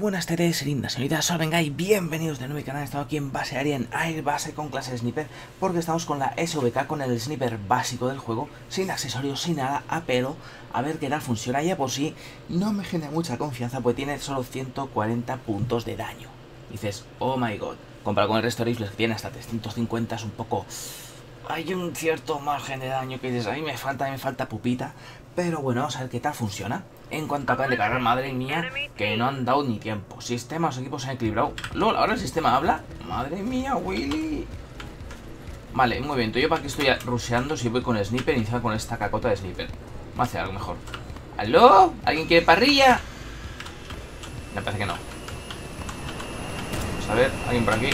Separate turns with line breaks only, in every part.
buenas tardes, lindas señoritas, soy Vengai, bienvenidos de nuevo a mi canal. Estamos aquí en base aérea en Airbase con clase de sniper, porque estamos con la SVK, con el sniper básico del juego, sin accesorios, sin nada, a pelo, a ver qué tal funciona. Ya por sí no me genera mucha confianza, pues tiene solo 140 puntos de daño. Dices, oh my god, comparado con el resto de rifles que tiene hasta 350 es un poco... Hay un cierto margen de daño que dices, a mí me falta pupita. Pero bueno, vamos a ver qué tal funciona. En cuanto acaben de cargar, madre mía, que no han dado ni tiempo. Sistema, los equipos se han equilibrado. LOL, ahora el sistema habla. Madre mía, Willy. Vale, muy bien. Yo para qué estoy rusheando si voy con el sniper y encima con esta cacota de sniper. Vamos a hacer algo mejor. ¿Aló? ¿Alguien quiere parrilla? Me parece que no. Vamos a ver, alguien por aquí.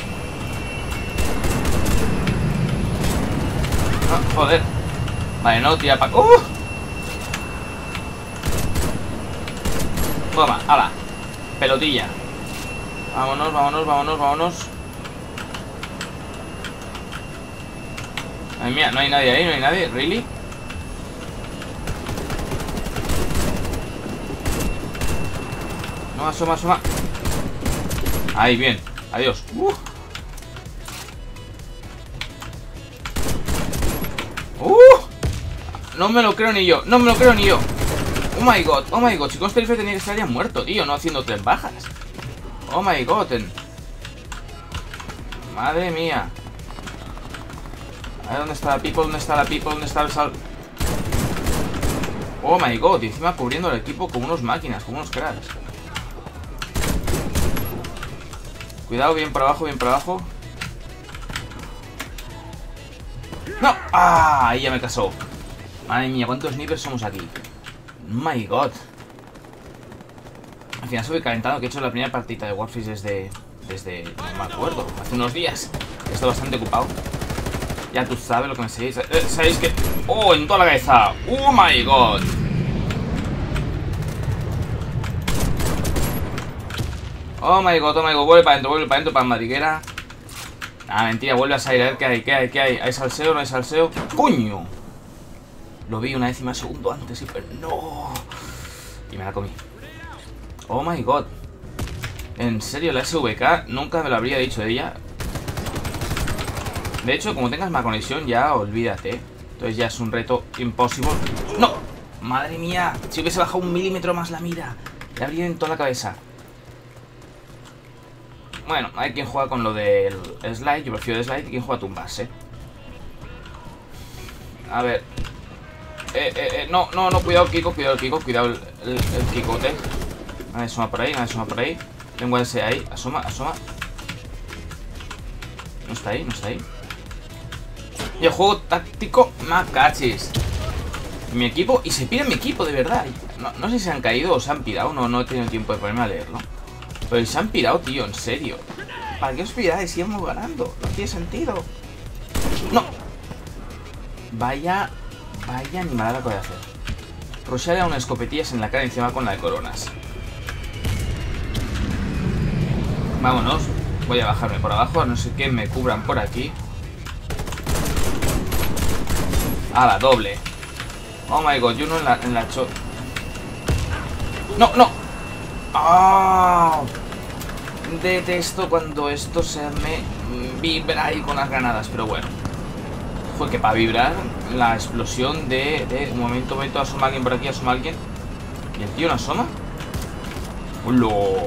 No, joder. Vale, no, tira para... Toma, ala. Pelotilla. Vámonos, vámonos, vámonos, vámonos. Ay, mía, no hay nadie ahí, no hay nadie. ¿Really? No, asoma, asoma. Ahí, bien. Adiós. No me lo creo ni yo, no me lo creo ni yo. Oh my god, chicos, este rifle tenía que estar ya muerto, tío, no haciendo 3 bajas. Oh my god. Madre mía. A ver, ¿dónde está la people? ¿Dónde está la people? ¿Dónde está el sal? Oh my god, y encima cubriendo el equipo como unos máquinas, como unos cracks. Cuidado, bien por abajo, bien por abajo. ¡No! ¡Ah! Ahí ya me casó. Madre mía, ¿cuántos snipers somos aquí? My god. Al final estoy calentando, que he hecho la primera partida de Warface desde no me acuerdo, hace unos días. He estado bastante ocupado. Ya tú sabes lo que me seguís. ¿Sabéis que? ¡Oh! En toda la cabeza. ¡Oh my god! Oh my god, vuelve para adentro, para madriguera. Ah, mentira, vuelve a salir. A ver qué hay. ¿Hay salseo? ¿No hay salseo? ¡Coño! Lo vi una décima segundo antes, pero no. Y me la comí. Oh my god. En serio, la SVK nunca me lo habría dicho de ella. De hecho, como tengas más conexión, ya olvídate. Entonces ya es un reto imposible. ¡No! Madre mía. Si hubiese bajado 1 milímetro más la mira, le habría en toda la cabeza. Bueno, hay quien juega con lo del slide. Yo prefiero el slide. Y quien juega tumbas, A ver. No, cuidado el Kiko, cuidado el Kikote. Nadie asoma por ahí, Tengo ese ahí, asoma. No está ahí. Y el juego táctico, macachis. Mi equipo, y se pide mi equipo, de verdad. No sé si se han caído o se han pirado, no he tenido tiempo de ponerme a leerlo. Pero se han pirado, tío, en serio. ¿Para qué os piráis si íbamos ganando? No tiene sentido. No. Vaya animalada que voy a hacer. Rushearle a unas escopetillas en la cara encima con la de coronas. Vámonos. Voy a bajarme por abajo, a no ser que me cubran por aquí. A la doble. Oh my god, y uno en la shot. No. ¡Oh! Detesto cuando esto se me vibra ahí con las granadas, pero bueno. Fue que para vibrar la explosión de un momento, asoma alguien por aquí, asoma alguien. ¿Y el tío no asoma? ¡Hola!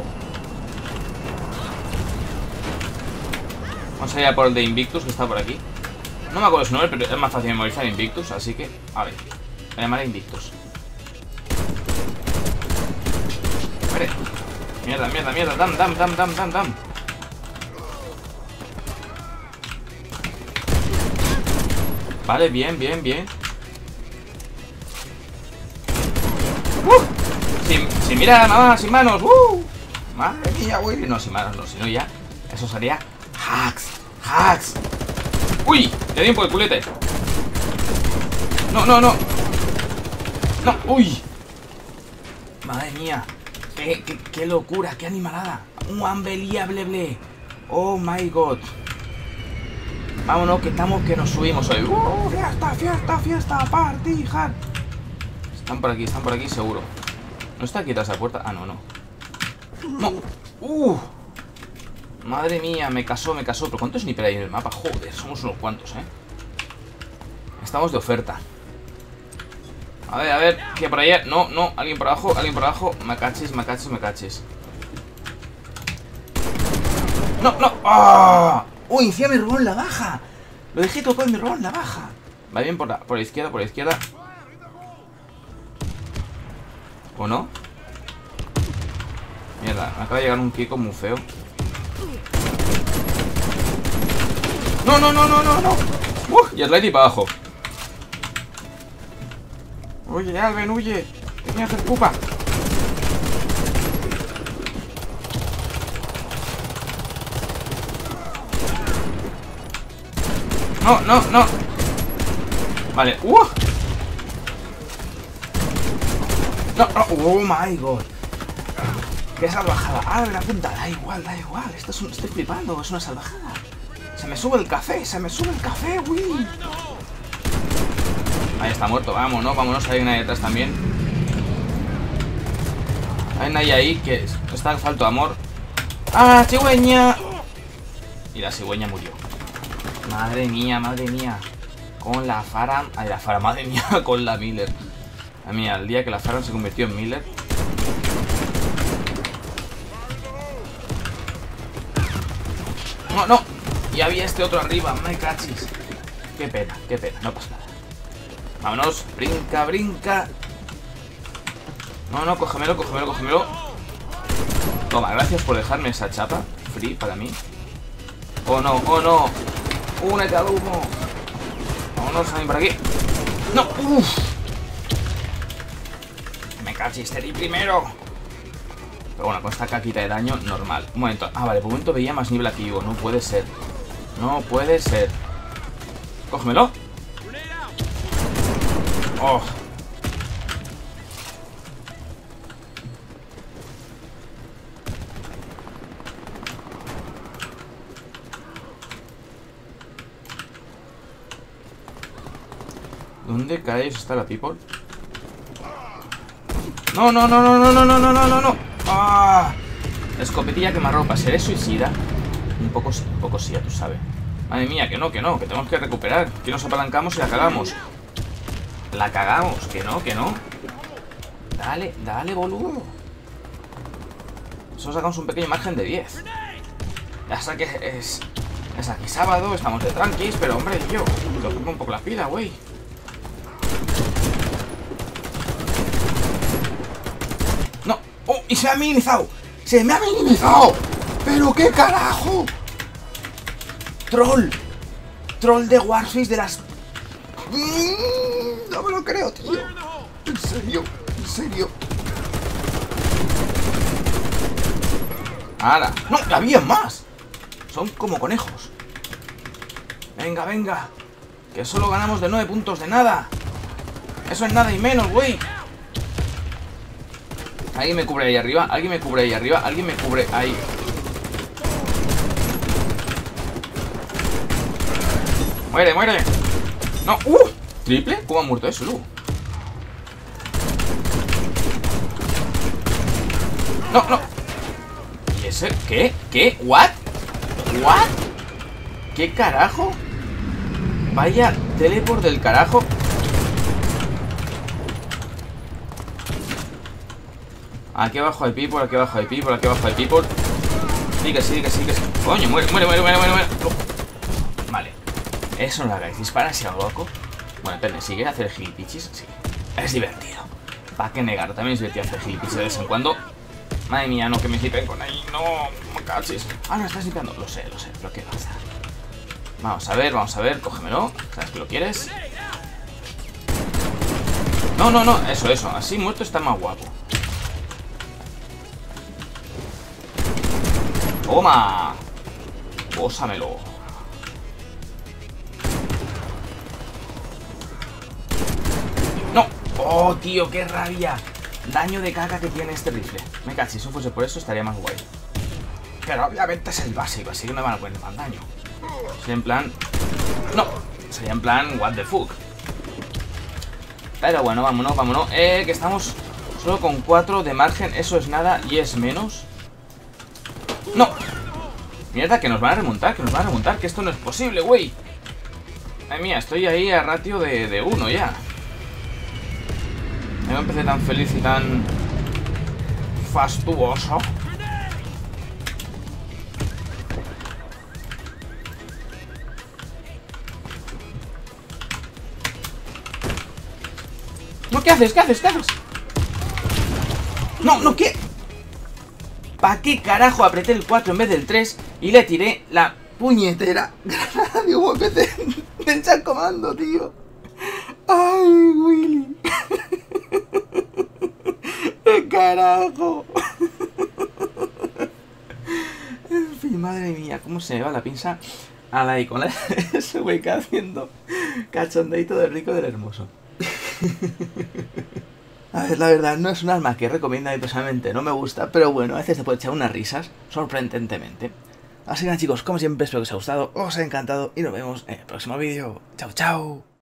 Vamos a ir a por el de Invictus, que está por aquí. No me acuerdo su nombre, pero es más fácil memorizar Invictus, así que, a ver, voy a llamar a Invictus. Vale. Mierda, dam. Vale, bien. Sin mirar, nada, sin manos. Madre mía, güey. No, sin manos, no, si no ya. Eso sería hacks. Uy, le di un poco de culete. No, uy. Madre mía. Qué locura, qué animalada. Unbelievable. Oh my god. Vámonos, que nos subimos hoy. Fiesta, party hard. Están por aquí, seguro. ¿No está aquí tras la puerta? Ah, no. Madre mía, me casó. ¿Pero cuántos sniper hay en el mapa? Joder, somos unos cuantos, Estamos de oferta. A ver, que por allá. No, alguien por abajo. Me cachis. No. ¡Ah! ¡Uy! Encima me robó en la baja. Lo dejé tocado y me robó en la baja. Va bien por la izquierda, ¿O no? Mierda, me acaba de llegar un Kiko muy feo. No. Ya slide y para abajo. Oye, Alben, huye. Te voy a hacer pupa. No. Vale, No, oh my god. Qué salvajada. Abre la punta. Da igual. Estoy flipando, es una salvajada. Se me sube el café, uy. Ahí está muerto, vámonos, hay nadie detrás también. Hay nadie ahí que está falto de amor. ¡Ah, cigüeña! Y la cigüeña murió. Madre mía. Con la Farah. Ay, la Farah, madre mía, con la Miller. A mí, al día que la Farah se convirtió en Miller. No. Y había este otro arriba, me cachis. Qué pena, no pasa nada. Vámonos, brinca. No, cógemelo. Toma, gracias por dejarme esa chapa. Free para mí. Oh no. Únete al humo. Vámonos, salen por aquí. No, me cachis, te di primero. Pero bueno, con esta caquita de daño, normal. Un momento, vale, por un momento veía más niebla que yo. No puede ser. Cógemelo. Oh. ¿Dónde caes está la people? No. ¡Ah! Escopetilla quemarropa. ¿Seré suicida? Un poco sí, ya tú sabes. Madre mía, que tenemos que recuperar. Que nos apalancamos y la cagamos. Que no. Dale, boludo. Solo sacamos un pequeño margen de 10. Ya sé que es aquí sábado, estamos de tranquis, pero hombre, yo lo pongo un poco la pila, güey. No. ¡Oh! ¡Y se me ha minimizado! ¡Pero qué carajo! ¡Troll de Warface de las... No me lo creo, tío. En serio. ¡Hala! ¡No! ¡Había más! Son como conejos. Venga. Que solo ganamos de 9 puntos de nada. Eso es nada y menos, güey. Alguien me cubre ahí arriba. Alguien me cubre ahí. Muere. No, ¿triple? ¿Cómo ha muerto eso, Lu? No. ¿Y ese? ¿Qué? ¿What? ¿Qué carajo? Vaya teleport del carajo. Aquí abajo hay people. Sigue. Coño, muere. Vale. Eso no lo hagáis. Dispara así a lo loco. Bueno, esperen, sigue a hacer gilipichis. Sí. Es divertido. ¿Para qué negarlo? También es divertido hacer gilipichis de vez en cuando. Madre mía, no, que me flipen con ahí. No, me cachis. No estás limpiando. Lo sé, pero ¿qué pasa? Vamos a ver, cógemelo. ¿Sabes que lo quieres? No, eso. Así muerto está más guapo. ¡Toma! Pósamelo. ¡No! ¡Oh, tío, qué rabia! Daño de caca que tiene este rifle. Me cacho, si eso fuese por eso estaría más guay. Pero obviamente es el básico, así que no me van a poner más daño. Sería en plan... No, sería en plan what the fuck. Pero bueno, vámonos. Que estamos solo con 4 de margen, eso es nada y es menos. ¡No! Mierda, que nos van a remontar, que esto no es posible, güey. Ay, mía, estoy ahí a ratio de 1 ya. No empecé tan feliz y tan fastuoso. No, ¿qué haces? ¿Qué haces? ¿Qué haces? No, no, ¿qué? ¿Para qué carajo apreté el 4 en vez del 3 y le tiré la puñetera granada de humo en vez del chacomando, tío? ¡Ay, Willy! ¡Qué carajo! En fin, madre mía, cómo se me va la pinza a la icona SVK haciendo cachondeito del rico y del hermoso. A ver, la verdad, no es un arma que recomiendo a mí personalmente, no me gusta, pero bueno, a veces te puede echar unas risas, sorprendentemente. Así que nada, chicos, como siempre, espero que os haya gustado, os haya encantado y nos vemos en el próximo vídeo. ¡Chao, chao!